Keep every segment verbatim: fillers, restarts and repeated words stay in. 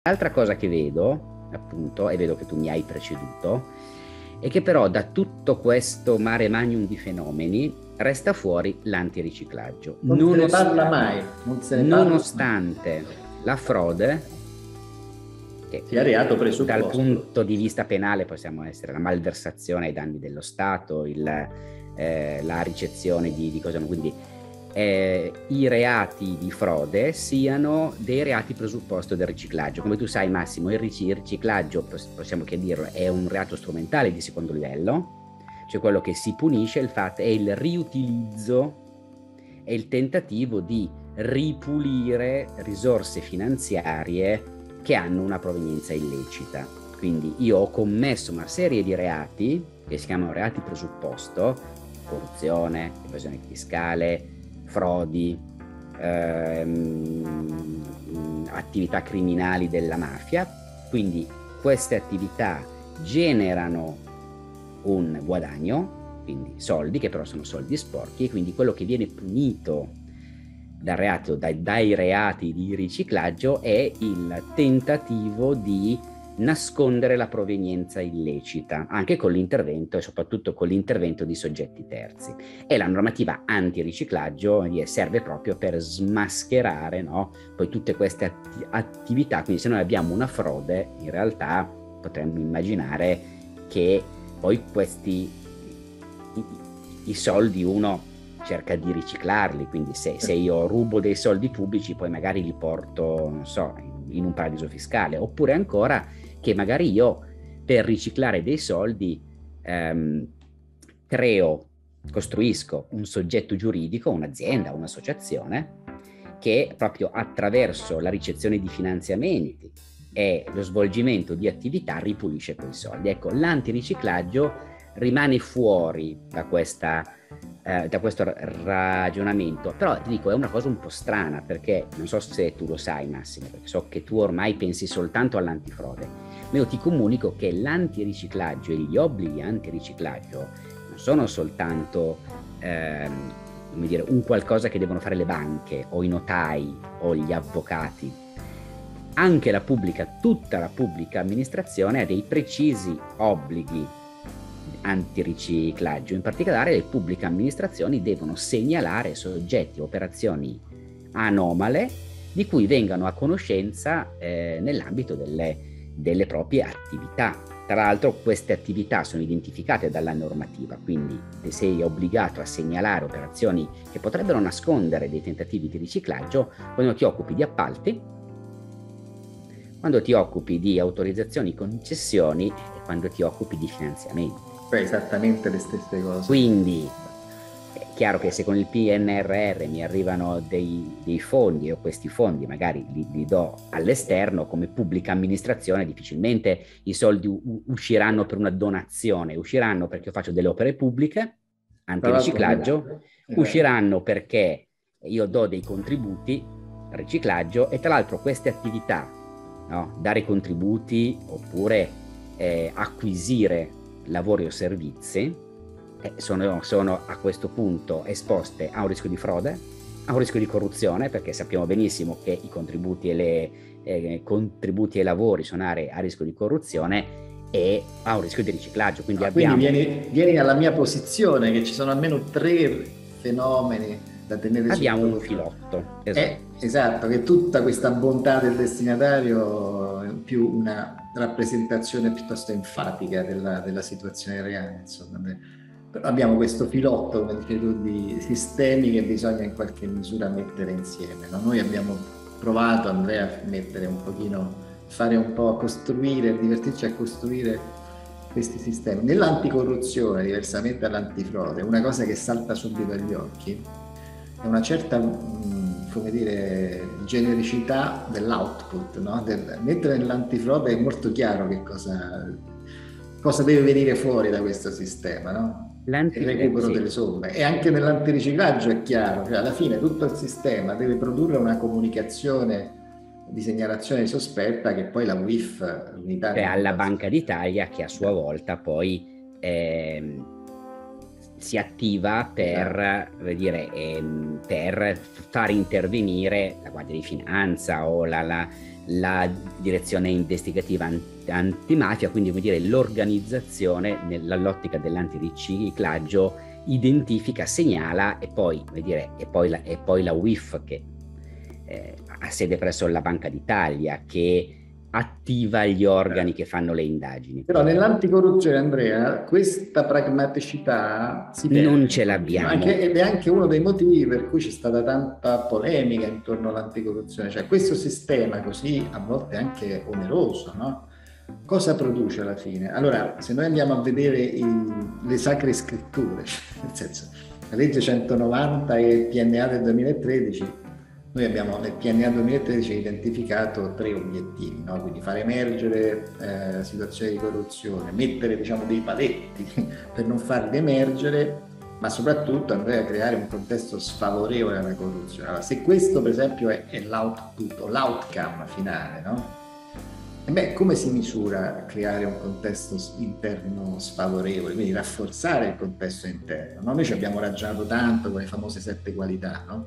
L'altra cosa che vedo, appunto, e vedo che tu mi hai preceduto, è che però da tutto questo mare magnum di fenomeni resta fuori l'antiriciclaggio. Non se ne parla Nonostante, mai, non se ne parla mai. nonostante la frode, che Sia reato dal presupposto. punto di vista penale possiamo essere la malversazione ai danni dello Stato, il, eh, la ricezione di, di cose, quindi eh, i reati di frode siano dei reati presupposto del riciclaggio. Come tu sai, Massimo, il, ric- il riciclaggio, possiamo che dirlo, è un reato strumentale di secondo livello, cioè quello che si punisce il fatto è il riutilizzo, è il tentativo di ripulire risorse finanziarie che hanno una provenienza illecita. Quindi io ho commesso una serie di reati che si chiamano reati presupposto: corruzione, evasione fiscale, frodi, ehm, attività criminali della mafia. Quindi queste attività generano un guadagno, quindi soldi, che però sono soldi sporchi, e quindi quello che viene punito dal reato, dai, dai reati di riciclaggio è il tentativo di nascondere la provenienza illecita, anche con l'intervento e soprattutto con l'intervento di soggetti terzi. E la normativa antiriciclaggio serve proprio per smascherare, no, poi tutte queste atti- attività. Quindi se noi abbiamo una frode, in realtà potremmo immaginare che poi questi i, i soldi uno cerca di riciclarli, quindi se, se io rubo dei soldi pubblici poi magari li porto, non so, in, in un paradiso fiscale, oppure ancora che magari io per riciclare dei soldi ehm, creo, costruisco un soggetto giuridico, un'azienda, un'associazione, che proprio attraverso la ricezione di finanziamenti e lo svolgimento di attività ripulisce quei soldi. Ecco, l'antiriciclaggio rimane fuori da questa eh, da questo ragionamento, però ti dico è una cosa un po' strana, perché non so se tu lo sai, Massimo, perché so che tu ormai pensi soltanto all'antifrode, ma io ti comunico che l'antiriciclaggio e gli obblighi antiriciclaggio non sono soltanto ehm, come dire, un qualcosa che devono fare le banche o i notai o gli avvocati. Anche la pubblica, tutta la pubblica amministrazione ha dei precisi obblighi antiriciclaggio. In particolare le pubbliche amministrazioni devono segnalare soggetti o operazioni anomale di cui vengano a conoscenza eh, nell'ambito delle, delle proprie attività. Tra l'altro queste attività sono identificate dalla normativa, quindi sei obbligato a segnalare operazioni che potrebbero nascondere dei tentativi di riciclaggio quando ti occupi di appalti, quando ti occupi di autorizzazioni, concessioni e quando ti occupi di finanziamenti. Poi esattamente le stesse cose. Quindi è chiaro che se con il P N R R mi arrivano dei, dei fondi, e questi fondi magari li, li do all'esterno, come pubblica amministrazione difficilmente i soldi u- usciranno per una donazione, usciranno perché io faccio delle opere pubbliche, Tra l'altro, antiriciclaggio, esatto. usciranno perché io do dei contributi al riciclaggio, e tra l'altro queste attività, no, dare contributi oppure eh, acquisire lavori o servizi, eh, sono, sono a questo punto esposte a un rischio di frode, a un rischio di corruzione, perché sappiamo benissimo che i contributi e, le, eh, contributi e lavori sono aree a rischio di corruzione, e a un rischio di riciclaggio. Quindi No, quindi abbiamo, vieni, vieni alla mia posizione, che ci sono almeno tre fenomeni da tenere abbiamo sotto un controllo. filotto. È Esatto. esatto, che tutta questa bontà del destinatario è più una rappresentazione piuttosto enfatica della, della situazione reale, insomma. Però abbiamo questo filotto, come dicevi tu, di sistemi che bisogna in qualche misura mettere insieme, no? Noi abbiamo provato, Andrea, a mettere un pochino, fare un po', a costruire, a divertirci a costruire questi sistemi. Nell'anticorruzione, diversamente dall'antifrode, una cosa che salta subito agli occhi è una certa, mh, come dire, genericità dell'output, no? Del, mentre nell'antifrode è molto chiaro che cosa, cosa deve venire fuori da questo sistema, no? Il L'anti, recupero sì. delle somme. E anche nell'antiriciclaggio è chiaro, cioè alla fine tutto il sistema deve produrre una comunicazione di segnalazione sospetta che poi la U I F, l'unità Cioè di alla informazione. Banca d'Italia, che a sua volta poi ehm, si attiva per, per, dire, ehm, per far intervenire la Guardia di Finanza o la, la, la direzione investigativa antimafia, quindi vuol dire l'organizzazione nell'ottica dell'antiriciclaggio identifica, segnala e poi, vuol dire, e poi, la, e poi la U I F che eh, ha sede presso la Banca d'Italia che attiva gli organi che fanno le indagini. Però nell'anticorruzione, Andrea, questa pragmaticità si perde. Non ce l'abbiamo. Anche, ed è anche uno dei motivi per cui c'è stata tanta polemica intorno all'anticorruzione. Cioè questo sistema così a volte anche oneroso, no? Cosa produce alla fine? Allora, se noi andiamo a vedere i, le sacre scritture, nel senso, la legge centonovanta e il P N A del duemilatredici, noi abbiamo nel P N A duemilatredici identificato tre obiettivi, no? Quindi far emergere eh, situazioni di corruzione, mettere diciamo dei paletti per non farli emergere, ma soprattutto andare a creare un contesto sfavorevole alla corruzione. Allora, se questo per esempio è, è l'output o l'outcome finale, no? E beh, come si misura creare un contesto interno sfavorevole, quindi rafforzare il contesto interno, no? Noi ci abbiamo ragionato tanto con le famose sette qualità, no?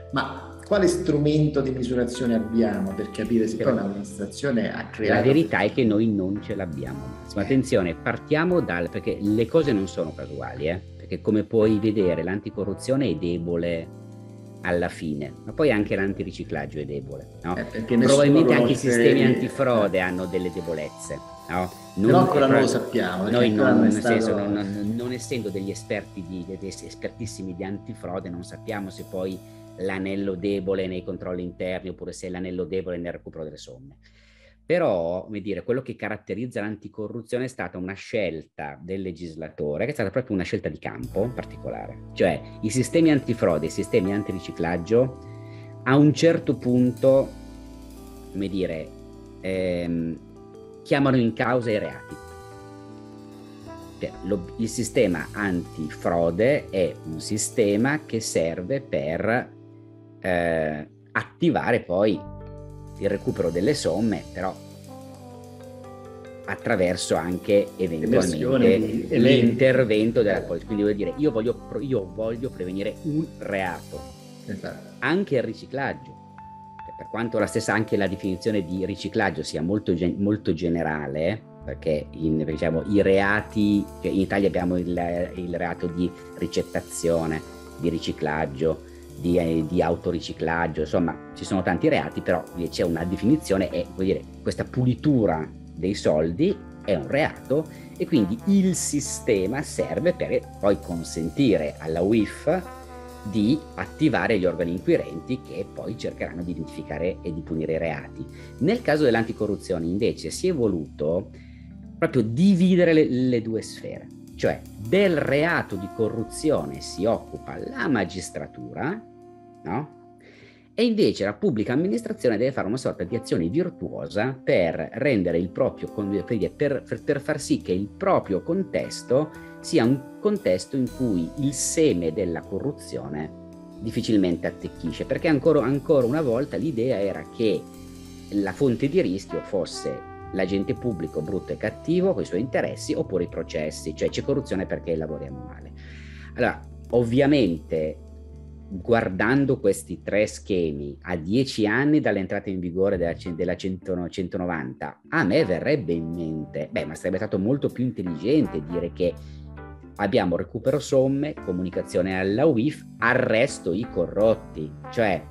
Ma quale strumento di misurazione abbiamo per capire se poi un'amministrazione ha creato... La verità è che noi non ce l'abbiamo. Ma attenzione, partiamo dal... perché le cose non sono casuali, eh? Perché come puoi vedere l'anticorruzione è debole alla fine, ma poi anche l'antiriciclaggio è debole, no? Eh, probabilmente anche i sistemi antifrode eh. hanno delle debolezze, no? Non, però ancora non lo sappiamo. Noi non, nel stato... senso, non, non, non essendo degli esperti di, degli espertissimi di antifrode, non sappiamo se poi l'anello debole nei controlli interni oppure se è l'anello debole nel recupero delle somme. Però, come dire, quello che caratterizza l'anticorruzione è stata una scelta del legislatore, che è stata proprio una scelta di campo particolare. Cioè, i sistemi antifrode, i sistemi antiriciclaggio, a un certo punto, come dire, ehm, chiamano in causa i reati. Lo, il sistema antifrode è un sistema che serve per eh, attivare poi il recupero delle somme, però attraverso anche eventualmente l'intervento della polizia. Quindi vuol dire, io voglio, io voglio prevenire un reato, esatto. Anche il riciclaggio, per quanto la stessa anche la definizione di riciclaggio sia molto, molto generale, perché in, diciamo, i reati, in Italia abbiamo il, il reato di ricettazione, di riciclaggio, Di, di autoriciclaggio, insomma ci sono tanti reati, però c'è una definizione e vuol dire questa pulitura dei soldi è un reato e quindi il sistema serve per poi consentire alla U I F di attivare gli organi inquirenti che poi cercheranno di identificare e di punire i reati. Nel caso dell'anticorruzione invece si è voluto proprio dividere le, le due sfere, cioè del reato di corruzione si occupa la magistratura, no? E invece la pubblica amministrazione deve fare una sorta di azione virtuosa per rendere il proprio, per, per, per far sì che il proprio contesto sia un contesto in cui il seme della corruzione difficilmente attecchisce, perché ancora, ancora una volta l'idea era che la fonte di rischio fosse l'agente pubblico brutto e cattivo con i suoi interessi oppure i processi, cioè c'è corruzione perché lavoriamo male. Allora, ovviamente, guardando questi tre schemi a dieci anni dall'entrata in vigore della, della centonovanta, a me verrebbe in mente, beh, ma sarebbe stato molto più intelligente dire che abbiamo recupero somme, comunicazione alla U I F, arresto i corrotti, cioè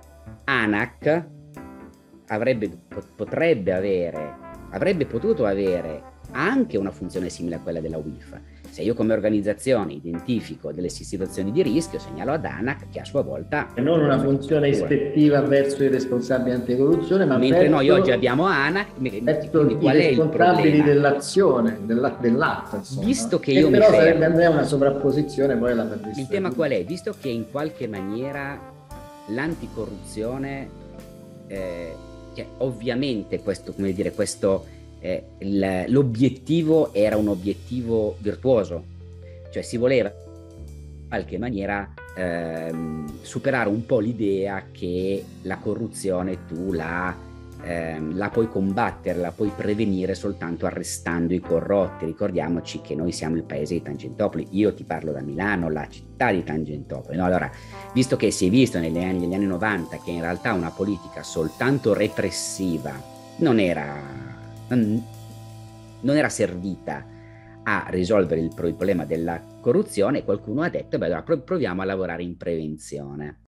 ANAC avrebbe, potrebbe avere, avrebbe potuto avere anche una funzione simile a quella della U I F. Se io come organizzazione identifico delle situazioni di rischio, segnalo ad ANAC che a sua volta... E non una funzione ispettiva verso i responsabili anticorruzione, ma mentre verso, noi oggi abbiamo ANAC, verso i qual è responsabili dell'azione, della, dell'atto. Insomma. Visto che e io però mi fermo, sarebbe una sovrapposizione, poi la il tema qual è? Visto che in qualche maniera l'anticorruzione, eh, cioè, ovviamente questo, come dire, questo... Eh, il, l'obiettivo era un obiettivo virtuoso, cioè si voleva in qualche maniera ehm, superare un po' l'idea che la corruzione tu la ehm, la puoi combattere, la puoi prevenire soltanto arrestando i corrotti. Ricordiamoci che noi siamo il paese di Tangentopoli, io ti parlo da Milano, la città di Tangentopoli, no? Allora, visto che si è visto negli anni, negli anni novanta che in realtà una politica soltanto repressiva non era, non, non era servita a risolvere il, il problema della corruzione, qualcuno ha detto, beh, allora proviamo a lavorare in prevenzione.